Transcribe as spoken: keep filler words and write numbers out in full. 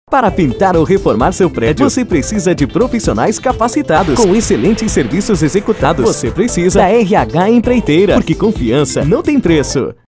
Para pintar ou reformar seu prédio, você precisa de profissionais capacitados, com excelentes serviços executados. Você precisa da R H Empreiteira, porque confiança não tem preço.